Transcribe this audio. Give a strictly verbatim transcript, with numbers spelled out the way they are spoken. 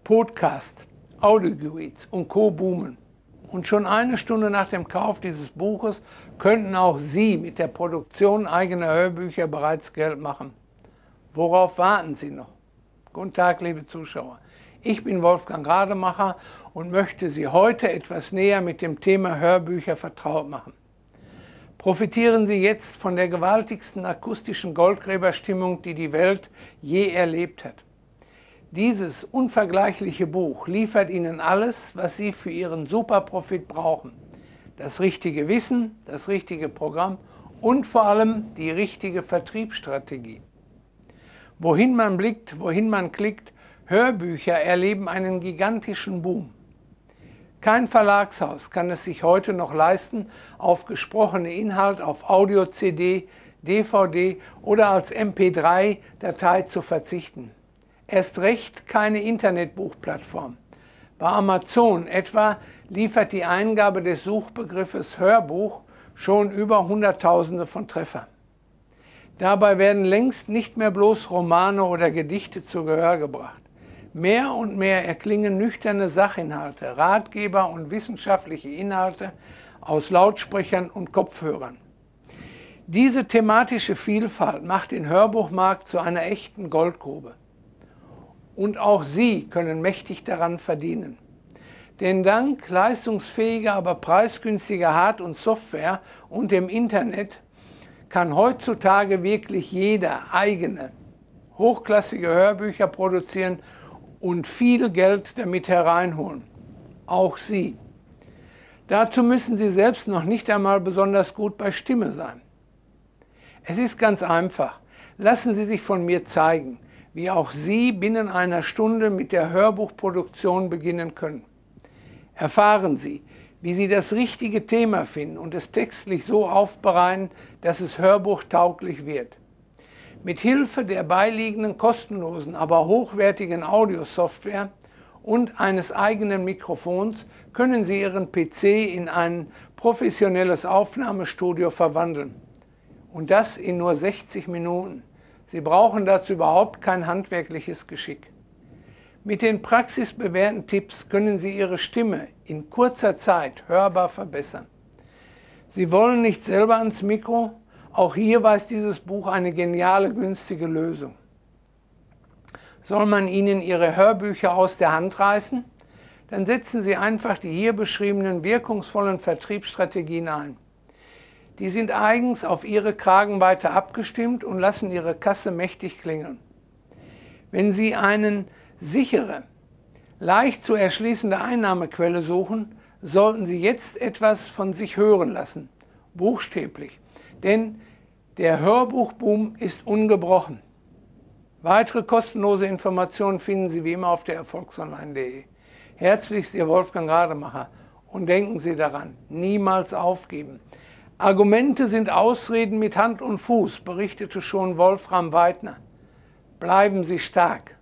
Podcast, Audioguides und Co. boomen. Und schon eine Stunde nach dem Kauf dieses Buches könnten auch Sie mit der Produktion eigener Hörbücher bereits Geld machen. Worauf warten Sie noch? Guten Tag, liebe Zuschauer. Ich bin Wolfgang Rademacher und möchte Sie heute etwas näher mit dem Thema Hörbücher vertraut machen. Profitieren Sie jetzt von der gewaltigsten akustischen Goldgräberstimmung, die die Welt je erlebt hat. Dieses unvergleichliche Buch liefert Ihnen alles, was Sie für Ihren Superprofit brauchen. Das richtige Wissen, das richtige Programm und vor allem die richtige Vertriebsstrategie. Wohin man blickt, wohin man klickt, Hörbücher erleben einen gigantischen Boom. Kein Verlagshaus kann es sich heute noch leisten, auf gesprochene Inhalt auf Audio-C D, D V D oder als M P drei Datei zu verzichten. Erst recht keine Internetbuchplattform. Bei Amazon etwa liefert die Eingabe des Suchbegriffes Hörbuch schon über Hunderttausende von Treffern. Dabei werden längst nicht mehr bloß Romane oder Gedichte zu Gehör gebracht. Mehr und mehr erklingen nüchterne Sachinhalte, Ratgeber und wissenschaftliche Inhalte aus Lautsprechern und Kopfhörern. Diese thematische Vielfalt macht den Hörbuchmarkt zu einer echten Goldgrube. Und auch Sie können mächtig daran verdienen. Denn dank leistungsfähiger, aber preisgünstiger Hard- und Software und dem Internet kann heutzutage wirklich jeder eigene, hochklassige Hörbücher produzieren und viel Geld damit hereinholen. Auch Sie. Dazu müssen Sie selbst noch nicht einmal besonders gut bei Stimme sein. Es ist ganz einfach. Lassen Sie sich von mir zeigen, wie auch Sie binnen einer Stunde mit der Hörbuchproduktion beginnen können. Erfahren Sie, wie Sie das richtige Thema finden und es textlich so aufbereiten, dass es hörbuchtauglich wird. Mit Hilfe der beiliegenden kostenlosen, aber hochwertigen Audiosoftware und eines eigenen Mikrofons können Sie Ihren P C in ein professionelles Aufnahmestudio verwandeln. Und das in nur sechzig Minuten. Sie brauchen dazu überhaupt kein handwerkliches Geschick. Mit den praxisbewährten Tipps können Sie Ihre Stimme in kurzer Zeit hörbar verbessern. Sie wollen nicht selber ans Mikro? Auch hier weist dieses Buch eine geniale, günstige Lösung. Soll man Ihnen Ihre Hörbücher aus der Hand reißen? Dann setzen Sie einfach die hier beschriebenen wirkungsvollen Vertriebsstrategien ein. Die sind eigens auf Ihre Kragenweite abgestimmt und lassen Ihre Kasse mächtig klingeln. Wenn Sie eine sichere, leicht zu erschließende Einnahmequelle suchen, sollten Sie jetzt etwas von sich hören lassen, buchstäblich, denn der Hörbuchboom ist ungebrochen. Weitere kostenlose Informationen finden Sie wie immer auf der erfolgsonline punkt de. Herzlichst Ihr Wolfgang Rademacher und denken Sie daran, niemals aufgeben. Argumente sind Ausreden mit Hand und Fuß, berichtete schon Wolfram Weidner. Bleiben Sie stark.